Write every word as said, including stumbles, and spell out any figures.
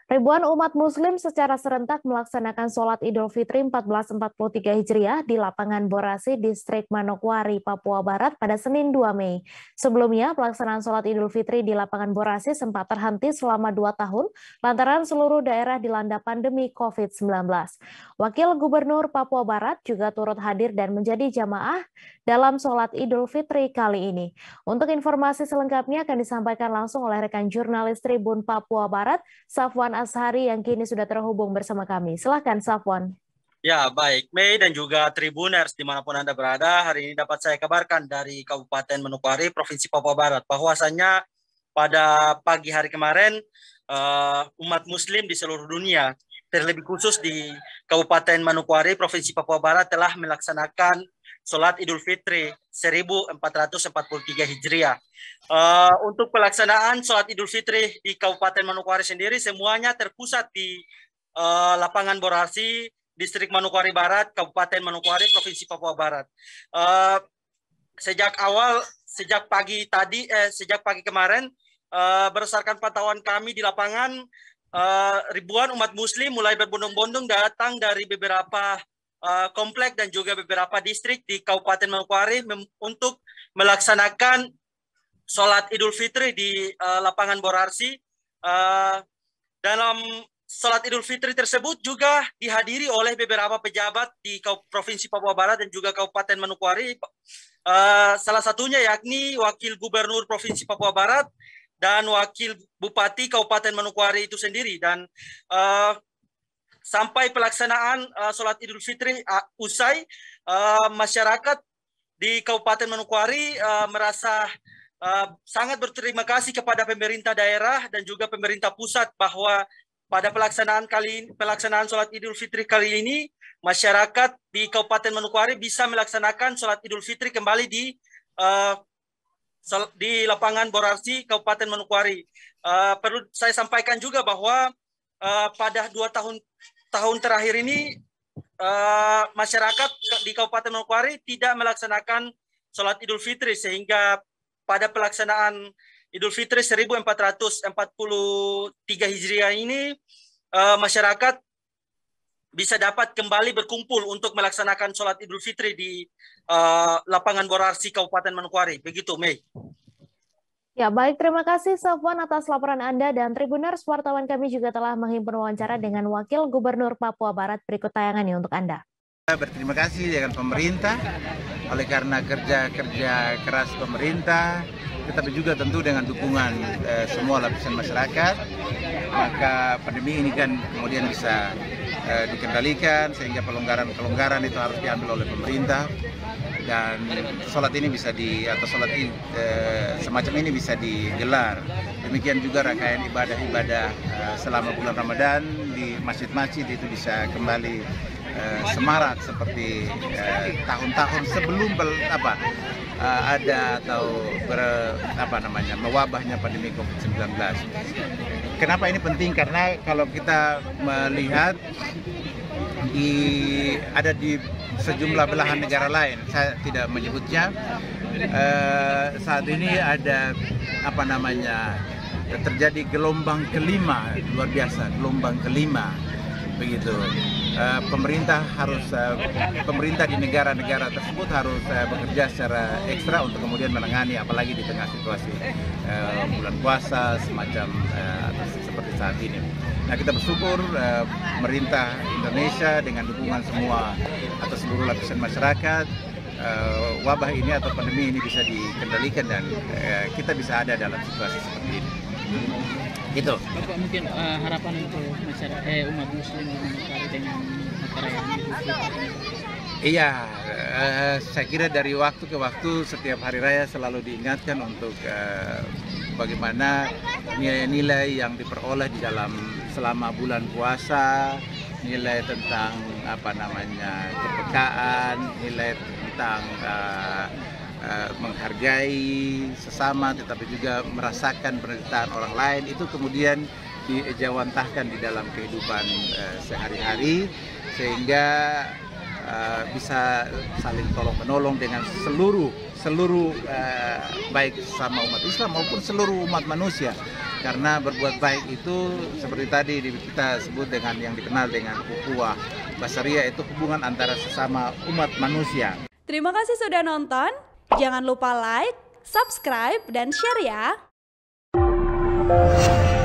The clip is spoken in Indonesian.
Ribuan umat Muslim secara serentak melaksanakan sholat Idul Fitri seribu empat ratus empat puluh tiga Hijriah di lapangan Borasi, Distrik Manokwari, Papua Barat pada Senin dua Mei. Sebelumnya, pelaksanaan sholat Idul Fitri di lapangan Borasi sempat terhenti selama dua tahun lantaran seluruh daerah dilanda pandemi covid sembilan belas. Wakil Gubernur Papua Barat juga turut hadir dan menjadi jamaah dalam sholat Idul Fitri kali ini. Untuk informasi selengkapnya akan disampaikan langsung oleh rekan jurnalis Tribun Papua Barat, Safwan Ashari yang kini sudah terhubung bersama kami. Silakan Safwan. Ya, baik. Mei dan juga Tribuners dimanapun Anda berada, hari ini dapat saya kabarkan dari Kabupaten Manokwari, Provinsi Papua Barat, bahwasanya pada pagi hari kemarin uh, umat Muslim di seluruh dunia, terlebih khusus di Kabupaten Manokwari, Provinsi Papua Barat telah melaksanakan sholat Idul Fitri seribu empat ratus empat puluh tiga Hijriah. Uh, untuk pelaksanaan sholat Idul Fitri di Kabupaten Manokwari sendiri, semuanya terpusat di uh, lapangan Borasi, Distrik Manokwari Barat, Kabupaten Manokwari, Provinsi Papua Barat. Uh, sejak awal, sejak pagi tadi, eh, sejak pagi kemarin, uh, berdasarkan pantauan kami di lapangan, uh, ribuan umat Muslim mulai berbondong-bondong datang dari beberapa uh, komplek dan juga beberapa distrik di Kabupaten Manokwari untuk melaksanakan sholat Idul Fitri di uh, lapangan Borasi. Uh, dalam sholat Idul Fitri tersebut juga dihadiri oleh beberapa pejabat di Provinsi Papua Barat dan juga Kabupaten Manokwari. Uh, salah satunya yakni Wakil Gubernur Provinsi Papua Barat dan Wakil Bupati Kabupaten Manokwari itu sendiri. Dan uh, sampai pelaksanaan uh, sholat Idul Fitri uh, usai, uh, masyarakat di Kabupaten Manokwari uh, merasa Uh, sangat berterima kasih kepada pemerintah daerah dan juga pemerintah pusat bahwa pada pelaksanaan kali pelaksanaan sholat Idul Fitri kali ini masyarakat di Kabupaten Manokwari bisa melaksanakan sholat Idul Fitri kembali di uh, di lapangan Borasi Kabupaten Manokwari. Uh, perlu saya sampaikan juga bahwa uh, pada dua tahun tahun terakhir ini uh, masyarakat di Kabupaten Manokwari tidak melaksanakan sholat Idul Fitri, sehingga pada pelaksanaan Idul Fitri seribu empat ratus empat puluh tiga Hijriah ini, uh, masyarakat bisa dapat kembali berkumpul untuk melaksanakan sholat Idul Fitri di uh, lapangan Borasi Kabupaten Manokwari. Begitu, Mei. Ya, baik. Terima kasih Safwan atas laporan Anda, dan Tribuners, wartawan kami juga telah menghimpun wawancara dengan Wakil Gubernur Papua Barat. Berikut tayangannya untuk Anda. Berterima kasih dengan pemerintah, oleh karena kerja-kerja keras pemerintah, tetapi juga tentu dengan dukungan eh, semua lapisan masyarakat, maka pandemi ini kan kemudian bisa eh, dikendalikan, sehingga pelonggaran-pelonggaran itu harus diambil oleh pemerintah, dan sholat ini bisa di atau sholat ini, eh, semacam ini bisa digelar. Demikian juga rangkaian ibadah-ibadah eh, selama bulan Ramadan di masjid-masjid itu bisa kembali Uh, semarak seperti tahun-tahun uh, sebelum bel, apa uh, ada atau ber, apa namanya mewabahnya pandemi covid sembilan belas. Kenapa ini penting? Karena kalau kita melihat di ada di sejumlah belahan negara lain, saya tidak menyebutnya, uh, saat ini ada apa namanya terjadi gelombang kelima, luar biasa, gelombang kelima begitu. Uh, pemerintah harus uh, pemerintah di negara-negara tersebut harus uh, bekerja secara ekstra untuk kemudian menangani, apalagi di tengah situasi uh, bulan puasa semacam uh, seperti saat ini. Nah, kita bersyukur uh, pemerintah Indonesia dengan dukungan semua atau seluruh lapisan masyarakat, uh, wabah ini atau pandemi ini bisa dikendalikan dan uh, kita bisa ada dalam situasi seperti ini. Gitu. Bapak, mungkin uh, harapan untuk masyarakat eh, umat Muslim di Manokwari dengan perayaan Idul Fitri? Iya, uh, saya kira dari waktu ke waktu setiap hari raya selalu diingatkan untuk uh, bagaimana nilai-nilai yang diperoleh di dalam selama bulan puasa, nilai tentang apa namanya kepekaan, nilai tentang uh, Uh, menghargai sesama, tetapi juga merasakan penderitaan orang lain, itu kemudian dijawantahkan di dalam kehidupan uh, sehari-hari, sehingga uh, bisa saling tolong menolong dengan seluruh seluruh uh, baik sama umat Islam maupun seluruh umat manusia. Karena berbuat baik itu seperti tadi kita sebut dengan yang dikenal dengan ukhuwah basariyah, itu hubungan antara sesama umat manusia. Terima kasih sudah nonton. Jangan lupa like, subscribe, dan share ya.